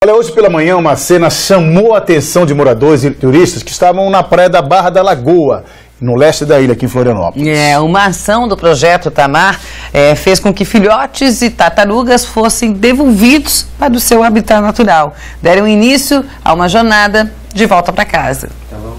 Olha, hoje pela manhã uma cena chamou a atenção de moradores e turistas que estavam na praia da Barra da Lagoa, no leste da ilha, aqui em Florianópolis. Uma ação do projeto Tamar fez com que filhotes e tartarugas fossem devolvidos para o seu habitat natural. Deram início a uma jornada de volta para casa.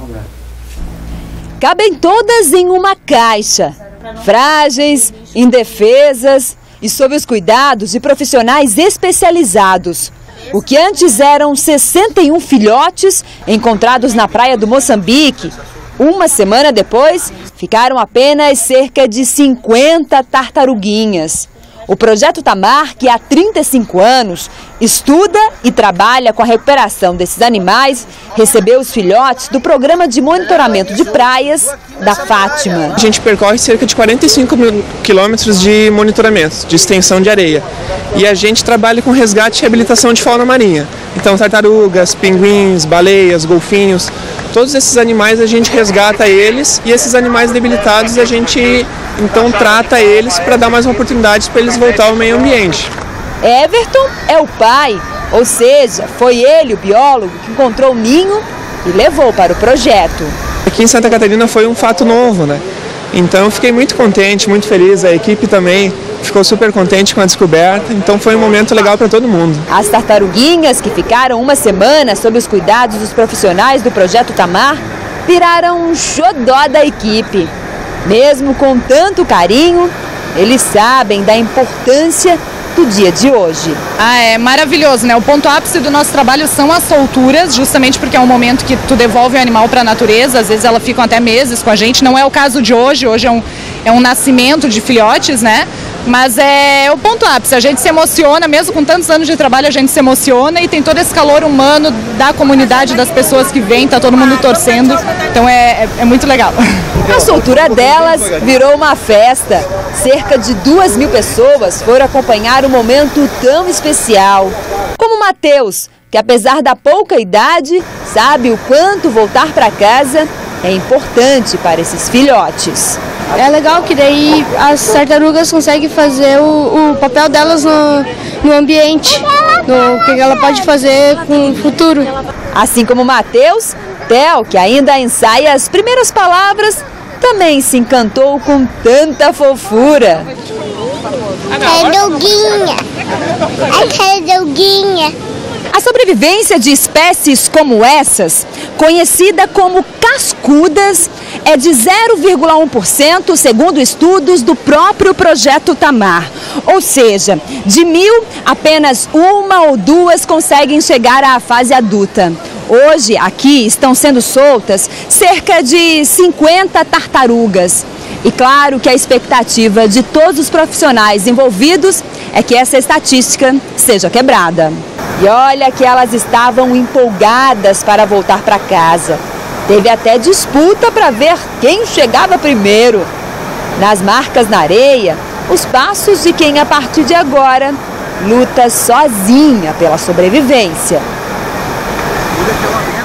Cabem todas em uma caixa, frágeis, indefesas e sob os cuidados de profissionais especializados. O que antes eram 61 filhotes encontrados na praia do Moçambique, uma semana depois, ficaram apenas cerca de 50 tartaruguinhas. O projeto Tamar, que há 35 anos estuda e trabalha com a recuperação desses animais, recebeu os filhotes do programa de monitoramento de praias da Fátima. A gente percorre cerca de 45 quilômetros de monitoramento, de extensão de areia. E a gente trabalha com resgate e reabilitação de fauna marinha. Então tartarugas, pinguins, baleias, golfinhos, todos esses animais a gente resgata eles e esses animais debilitados a gente então trata eles para dar mais oportunidades para eles voltar ao meio ambiente. Everton é o pai, ou seja, foi ele, o biólogo, que encontrou o ninho e levou para o projeto. Aqui em Santa Catarina foi um fato novo, né? Então eu fiquei muito contente, muito feliz, a equipe também ficou super contente com a descoberta, então foi um momento legal para todo mundo. As tartaruguinhas, que ficaram uma semana sob os cuidados dos profissionais do projeto Tamar, viraram um xodó da equipe. Mesmo com tanto carinho, eles sabem da importância do dia de hoje. É maravilhoso, né? O ponto ápice do nosso trabalho são as solturas, justamente porque é um momento que tu devolve o animal para a natureza, às vezes elas ficam até meses com a gente, não é o caso de hoje, hoje é um nascimento de filhotes, né? Mas é o ponto ápice, a gente se emociona, mesmo com tantos anos de trabalho, a gente se emociona e tem todo esse calor humano da comunidade, das pessoas que vêm, tá todo mundo torcendo, então é muito legal. A soltura delas virou uma festa. Cerca de 2.000 pessoas foram acompanhar um momento tão especial. Como Matheus, que apesar da pouca idade, sabe o quanto voltar para casa é importante para esses filhotes. É legal que daí as tartarugas conseguem fazer o papel delas no ambiente, no que ela pode fazer com o futuro. Assim como Matheus, Theo, que ainda ensaia as primeiras palavras, também se encantou com tanta fofura. Tartaruguinha, a tartaruguinha. A sobrevivência de espécies como essas, conhecida como cascudas, é de 0,1% segundo estudos do próprio projeto Tamar. Ou seja, de 1.000, apenas 1 ou 2 conseguem chegar à fase adulta. Hoje, aqui, estão sendo soltas cerca de 50 tartarugas. E claro que a expectativa de todos os profissionais envolvidos é que essa estatística seja quebrada. E olha que elas estavam empolgadas para voltar para casa. Teve até disputa para ver quem chegava primeiro. Nas marcas na areia, os passos de quem a partir de agora luta sozinha pela sobrevivência.